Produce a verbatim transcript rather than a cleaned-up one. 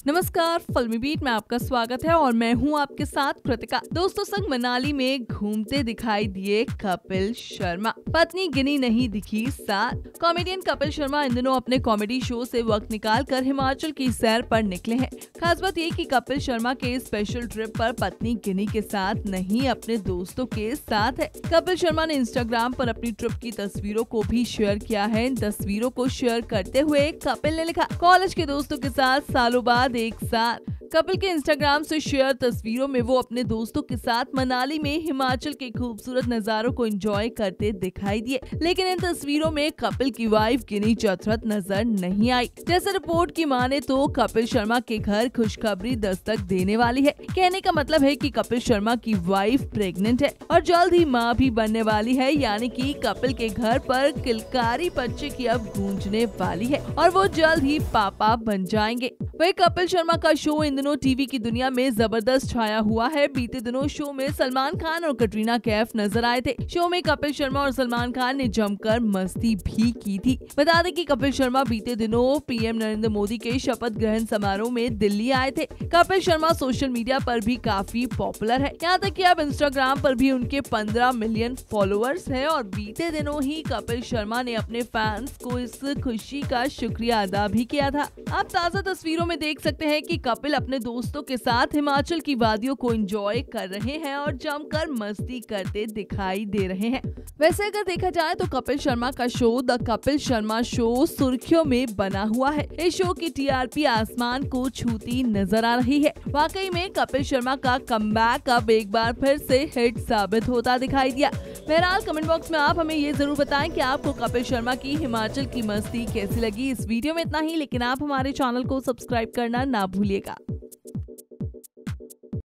नमस्कार, फिल्मी बीट में आपका स्वागत है और मैं हूं आपके साथ कृतिका। दोस्तों संग मनाली में घूमते दिखाई दिए कपिल शर्मा, पत्नी गिनी नहीं दिखी साथ। कॉमेडियन कपिल शर्मा इन दिनों अपने कॉमेडी शो से वक्त निकालकर हिमाचल की सैर पर निकले हैं। खास बात ये कि कपिल शर्मा के स्पेशल ट्रिप पर पत्नी गिनी के साथ नहीं, अपने दोस्तों के साथ है। कपिल शर्मा ने इंस्टाग्राम पर अपनी ट्रिप की तस्वीरों को भी शेयर किया है। इन तस्वीरों को शेयर करते हुए कपिल ने लिखा, कॉलेज के दोस्तों के साथ सालों बाद एक साथ। कपिल के इंस्टाग्राम से शेयर तस्वीरों में वो अपने दोस्तों के साथ मनाली में हिमाचल के खूबसूरत नजारों को एंजॉय करते दिखाई दिए, लेकिन इन तस्वीरों में कपिल की वाइफ गिनी चौधरी नजर नहीं आई। जैसे रिपोर्ट की माने तो कपिल शर्मा के घर खुशखबरी दस्तक देने वाली है। कहने का मतलब है कि कपिल शर्मा की वाइफ प्रेग्नेंट है और जल्द ही मां भी बनने वाली है, यानी कि कपिल के घर पर किलकारी बच्चे की अब गूंजने वाली है और वो जल्द ही पापा बन जाएंगे। वही कपिल शर्मा का शो इन दिनों टीवी की दुनिया में जबरदस्त छाया हुआ है। बीते दिनों शो में सलमान खान और कटरीना कैफ नजर आए थे। शो में कपिल शर्मा और सलमान खान ने जमकर मस्ती भी की थी। बता दें कि कपिल शर्मा बीते दिनों पीएम नरेंद्र मोदी के शपथ ग्रहण समारोह में दिल्ली आए थे। कपिल शर्मा सोशल मीडिया पर भी काफी पॉपुलर है, यहाँ तक कि अब इंस्टाग्राम पर भी उनके पंद्रह मिलियन फॉलोअर्स है। और बीते दिनों ही कपिल शर्मा ने अपने फैंस को इस खुशी का शुक्रिया अदा भी किया था। आप ताज़ा तस्वीरों में देख सकते हैं कि कपिल अपने दोस्तों के साथ हिमाचल की वादियों को एंजॉय कर रहे हैं और जमकर मस्ती करते दिखाई दे रहे हैं। वैसे अगर देखा जाए तो कपिल शर्मा का show the Kapil Sharma show सुर्खियों में बना हुआ है। इस शो की टीआरपी आसमान को छूती नजर आ रही है। वाकई में कपिल शर्मा का कमबैक अब एक बार फिर से हिट साबित होता दिखाई दिया। बहरहाल कमेंट बॉक्स में आप हमें ये जरूर बताएं कि आपको कपिल शर्मा की हिमाचल की मस्ती कैसी लगी। इस वीडियो में इतना ही, लेकिन आप हमारे चैनल को सब्सक्राइब करना ना भूलिएगा।